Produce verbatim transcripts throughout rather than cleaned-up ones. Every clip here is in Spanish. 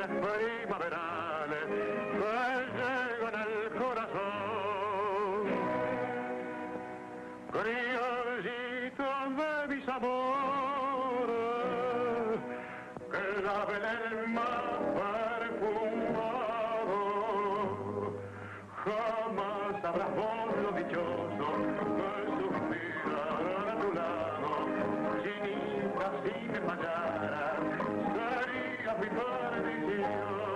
flores primaverales que llegan al corazón. Criollito de mis amores, clavel el más perfumado, jamás sabrás vos lo dichoso que suspirar a tu lado. Chinita, si me fallaras, sería mi perdición.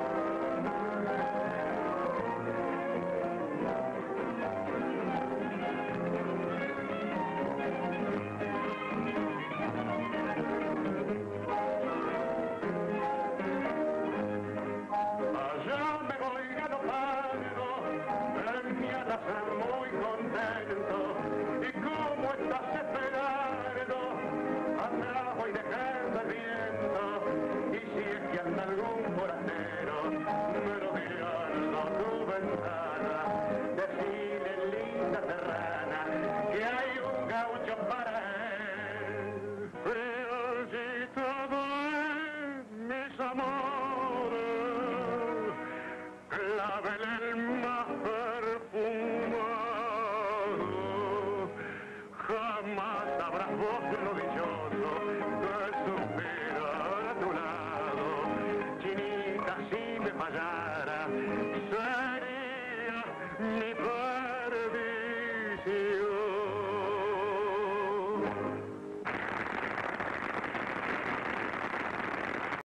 Allá me voy galopando, en mi alazán muy contento, y como estás esperando, atrás voy dejando el viento, y si es que anda algún forastero, merodeando tu ventana, decile linda serrana, que hay un gaucho para él. Criollito de mis amores, clavel el más perfumado, jamás sabrás vos lo dichoso